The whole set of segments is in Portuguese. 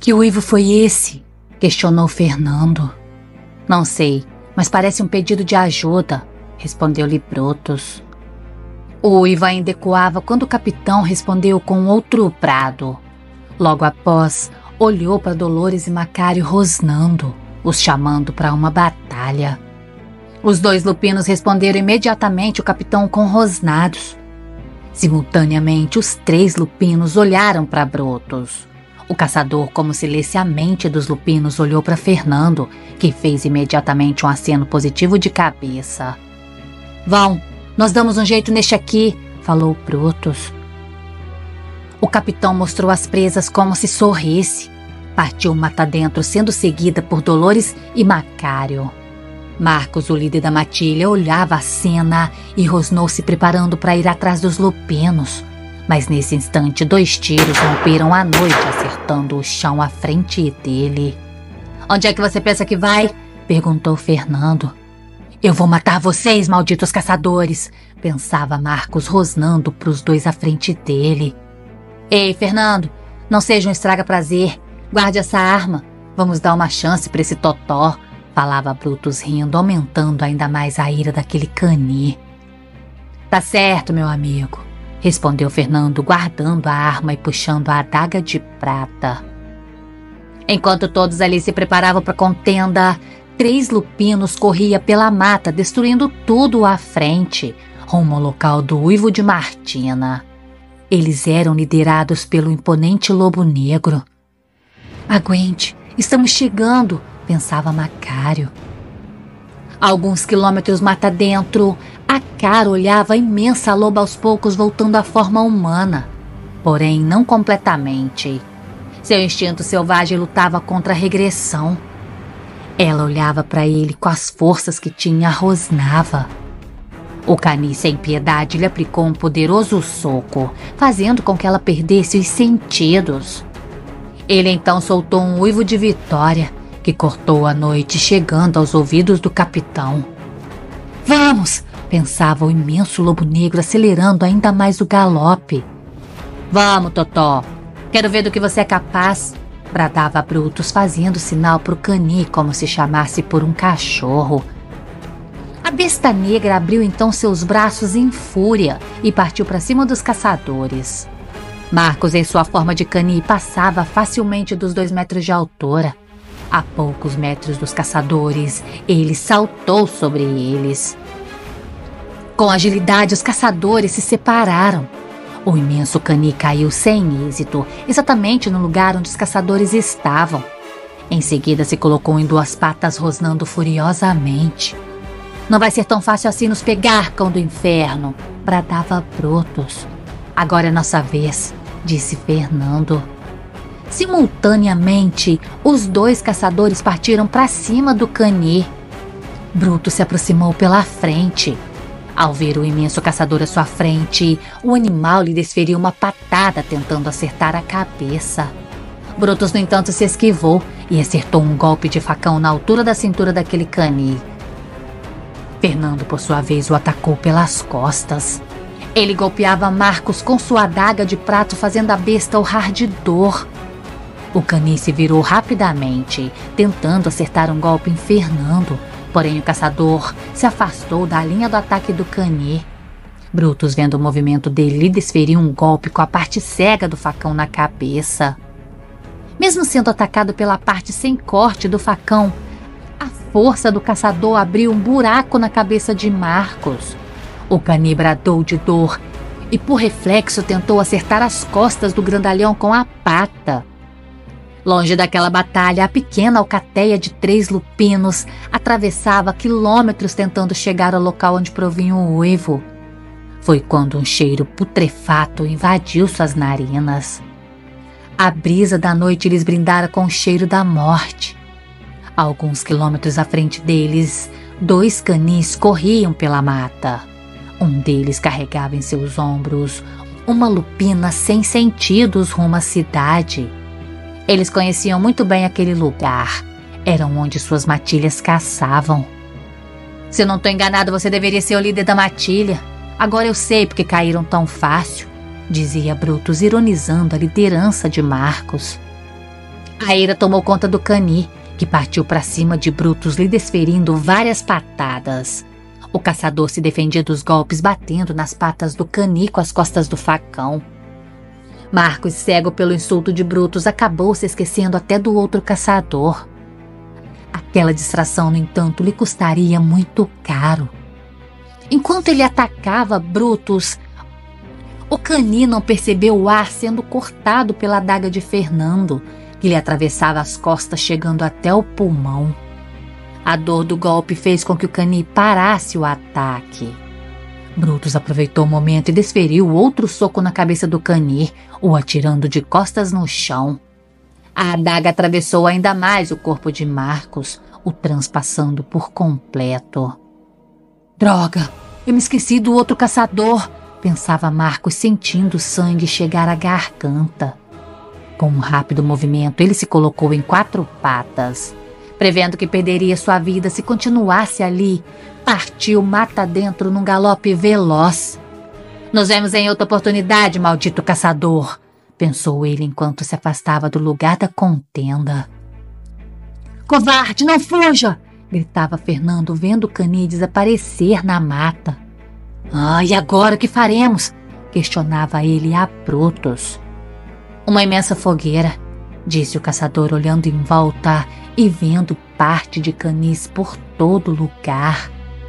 Que uivo foi esse? Questionou Fernando. Não sei, mas parece um pedido de ajuda, respondeu-lhe Brutus. O uivo ainda ecoava quando o capitão respondeu com outro brado. Logo após, olhou para Dolores e Macário rosnando, os chamando para uma batalha. Os dois lupinos responderam imediatamente o capitão com rosnados. Simultaneamente, os 3 lupinos olharam para Brutus. O caçador, como se lesse a mente dos lupinos, olhou para Fernando, que fez imediatamente um aceno positivo de cabeça. Vão, nós damos um jeito neste aqui, falou Brutus. O capitão mostrou as presas como se sorrisse. Partiu mata dentro, sendo seguida por Dolores e Macário. Marcos, o líder da matilha, olhava a cena e rosnou-se preparando para ir atrás dos lupinos. Mas nesse instante 2 tiros romperam a noite, acertando o chão à frente dele. Onde é que você pensa que vai? Perguntou Fernando. Eu vou matar vocês, malditos caçadores, pensava Marcos, rosnando para os 2 à frente dele. Ei, Fernando, não seja um estraga-prazer. Guarde essa arma. Vamos dar uma chance para esse totó, falava Brutus rindo, aumentando ainda mais a ira daquele cani. Tá certo, meu amigo, respondeu Fernando, guardando a arma e puxando a adaga de prata. Enquanto todos ali se preparavam para a contenda, 3 lupinos corriam pela mata, destruindo tudo à frente, rumo ao local do uivo de Martina. Eles eram liderados pelo imponente lobo negro. Aguente, estamos chegando, pensava Macário. Alguns quilômetros mata dentro, a cara olhava a imensa loba aos poucos voltando à forma humana, porém não completamente. Seu instinto selvagem lutava contra a regressão. Ela olhava para ele com as forças que tinha, rosnava. O cani sem piedade lhe aplicou um poderoso soco, fazendo com que ela perdesse os sentidos. Ele então soltou um uivo de vitória, que cortou a noite, chegando aos ouvidos do capitão. Vamos! Pensava o imenso lobo negro, acelerando ainda mais o galope. Vamos, Totó! Quero ver do que você é capaz! Bradava Brutus, fazendo sinal para o cani como se chamasse por um cachorro. A besta negra abriu então seus braços em fúria e partiu para cima dos caçadores. Marcos, em sua forma de cani, passava facilmente dos 2 metros de altura. A poucos metros dos caçadores, ele saltou sobre eles. Com agilidade, os caçadores se separaram. O imenso cani caiu sem êxito, exatamente no lugar onde os caçadores estavam. Em seguida, se colocou em 2 patas, rosnando furiosamente. Não vai ser tão fácil assim nos pegar, cão do inferno, bradava Brutus. Agora é nossa vez, disse Fernando. Simultaneamente, os 2 caçadores partiram para cima do cani. Brutus se aproximou pela frente. Ao ver o imenso caçador à sua frente, o animal lhe desferiu uma patada, tentando acertar a cabeça. Brutus, no entanto, se esquivou e acertou um golpe de facão na altura da cintura daquele cani. Fernando, por sua vez, o atacou pelas costas. Ele golpeava Marcos com sua adaga de prato, fazendo a besta urrar de dor. O cani se virou rapidamente, tentando acertar um golpe em Fernando, porém o caçador se afastou da linha do ataque do cani. Brutus, vendo o movimento dele, lhe desferiu um golpe com a parte cega do facão na cabeça. Mesmo sendo atacado pela parte sem corte do facão, a força do caçador abriu um buraco na cabeça de Marcos. O cani bradou de dor e, por reflexo, tentou acertar as costas do grandalhão com a pata. Longe daquela batalha, a pequena alcateia de 3 lupinos atravessava quilômetros tentando chegar ao local onde provinha o uivo. Foi quando um cheiro putrefato invadiu suas narinas. A brisa da noite lhes brindara com o cheiro da morte. A alguns quilômetros à frente deles, 2 canis corriam pela mata. Um deles carregava em seus ombros uma lupina sem sentidos rumo à cidade. Eles conheciam muito bem aquele lugar. Eram onde suas matilhas caçavam. Se eu não estou enganado, você deveria ser o líder da matilha. Agora eu sei porque caíram tão fácil, dizia Brutus, ironizando a liderança de Marcos. A ira tomou conta do cani, que partiu para cima de Brutus, lhe desferindo várias patadas. O caçador se defendia dos golpes batendo nas patas do cani com as costas do facão. Marcos, cego pelo insulto de Brutus, acabou se esquecendo até do outro caçador. Aquela distração, no entanto, lhe custaria muito caro. Enquanto ele atacava Brutus, o cani não percebeu o ar sendo cortado pela adaga de Fernando, que lhe atravessava as costas, chegando até o pulmão. A dor do golpe fez com que o cani parasse o ataque. Brutus aproveitou o momento e desferiu outro soco na cabeça do cani, o atirando de costas no chão. A adaga atravessou ainda mais o corpo de Marcos, o transpassando por completo. Droga, eu me esqueci do outro caçador, pensava Marcos, sentindo o sangue chegar à garganta. Com um rápido movimento, ele se colocou em 4 patas. Prevendo que perderia sua vida se continuasse ali, partiu mata dentro num galope veloz. Nos vemos em outra oportunidade, maldito caçador, pensou ele enquanto se afastava do lugar da contenda. Covarde, não fuja! Gritava Fernando, vendo o cani desaparecer na mata. E agora o que faremos? Questionava ele a Brutus. Uma imensa fogueira, disse o caçador, olhando em volta e vendo parte de canis por todo lugar.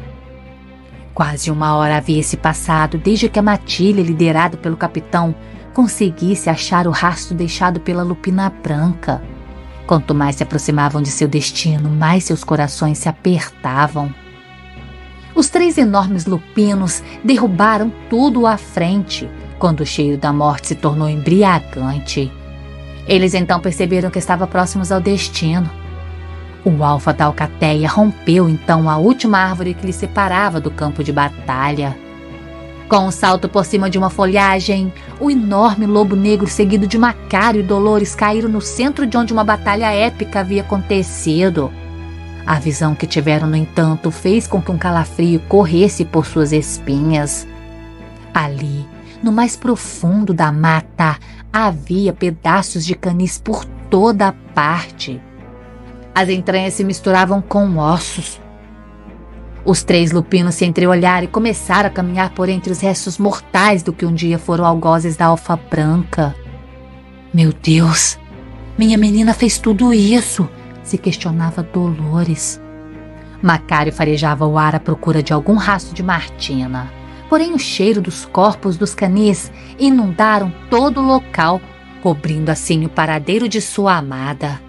Quase 1 hora havia se passado desde que a matilha, liderada pelo capitão, conseguisse achar o rastro deixado pela lupina branca. Quanto mais se aproximavam de seu destino, mais seus corações se apertavam. Os 3 enormes lupinos derrubaram tudo à frente, quando o cheiro da morte se tornou embriagante. Eles então perceberam que estavam próximos ao destino. O alfa da alcateia rompeu então a última árvore que lhe separava do campo de batalha. Com um salto por cima de uma folhagem, o enorme lobo negro, seguido de Macário e Dolores, caíram no centro de onde uma batalha épica havia acontecido. A visão que tiveram, no entanto, fez com que um calafrio corresse por suas espinhas. Ali, no mais profundo da mata, havia pedaços de canis por toda a parte. As entranhas se misturavam com ossos. Os 3 lupinos se entreolharam e começaram a caminhar por entre os restos mortais do que um dia foram algozes da alfa branca. Meu Deus, minha menina fez tudo isso, se questionava Dolores. Macário farejava o ar à procura de algum rastro de Martina. Porém, o cheiro dos corpos dos canis inundaram todo o local, cobrindo assim o paradeiro de sua amada.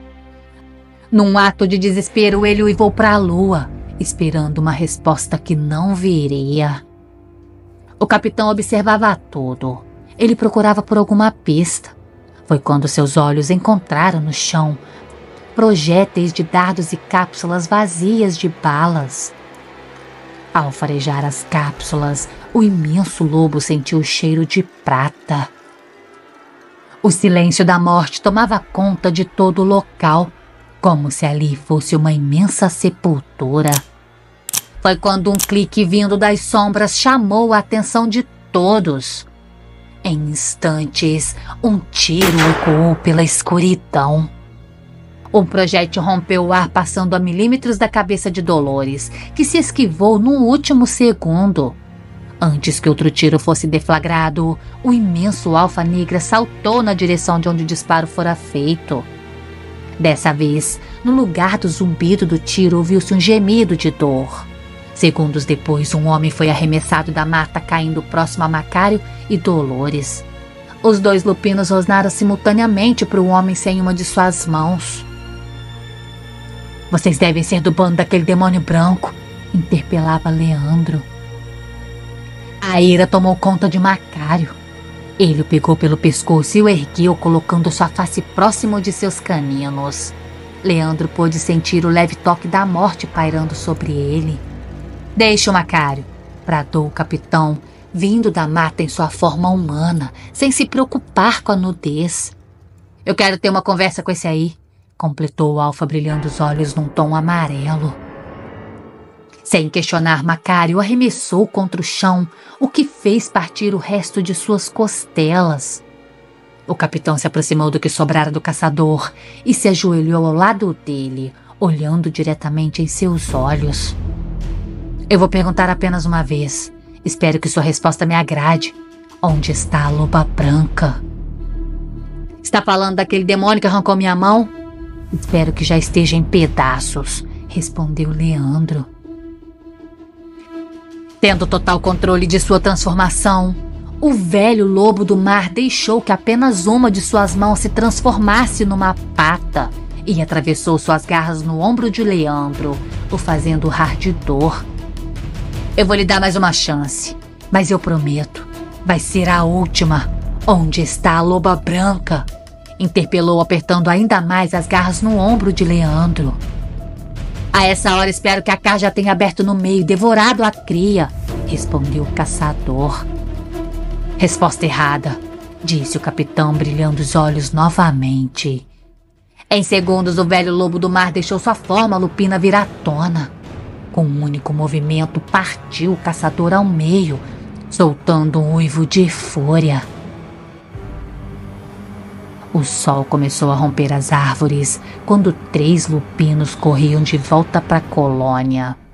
Num ato de desespero, ele uivou para a lua, esperando uma resposta que não viria. O capitão observava tudo. Ele procurava por alguma pista. Foi quando seus olhos encontraram no chão projéteis de dardos e cápsulas vazias de balas. Ao farejar as cápsulas, o imenso lobo sentiu o cheiro de prata. O silêncio da morte tomava conta de todo o local, como se ali fosse uma imensa sepultura. Foi quando um clique vindo das sombras chamou a atenção de todos. Em instantes, um tiro ecoou pela escuridão. Um projétil rompeu o ar, passando a milímetros da cabeça de Dolores, que se esquivou no último segundo. Antes que outro tiro fosse deflagrado, o imenso alfa negra saltou na direção de onde o disparo fora feito. Dessa vez, no lugar do zumbido do tiro, ouviu-se um gemido de dor. Segundos depois, um homem foi arremessado da mata, caindo próximo a Macário e Dolores. Os 2 lupinos rosnaram simultaneamente para o homem sem uma de suas mãos. Vocês devem ser do bando daquele demônio branco, interpelava Leandro. A ira tomou conta de Macário. Ele o pegou pelo pescoço e o ergueu, colocando sua face próximo de seus caninos. Leandro pôde sentir o leve toque da morte pairando sobre ele. Deixe-o, Macário, bradou o capitão, vindo da mata em sua forma humana, sem se preocupar com a nudez. Eu quero ter uma conversa com esse aí, completou o alfa, brilhando os olhos num tom amarelo. Sem questionar, Macário arremessou contra o chão, o que fez partir o resto de suas costelas. O capitão se aproximou do que sobrara do caçador e se ajoelhou ao lado dele, olhando diretamente em seus olhos. Eu vou perguntar apenas uma vez. Espero que sua resposta me agrade. Onde está a loba branca? Está falando daquele demônio que arrancou minha mão? Espero que já esteja em pedaços, respondeu Leandro. Tendo total controle de sua transformação, o velho lobo do mar deixou que apenas uma de suas mãos se transformasse numa pata e atravessou suas garras no ombro de Leandro, o fazendo urrar de dor. Eu vou lhe dar mais uma chance, mas eu prometo, vai ser a última. Onde está a loba branca? Interpelou, apertando ainda mais as garras no ombro de Leandro. A essa hora espero que a Cá já tenha aberto no meio e devorado a cria, respondeu o caçador. Resposta errada, disse o capitão, brilhando os olhos novamente. Em segundos, o velho lobo do mar deixou sua forma lupina vir à tona. Com um único movimento, partiu o caçador ao meio, soltando um uivo de fúria. O sol começou a romper as árvores quando 3 lupinos corriam de volta para a colônia.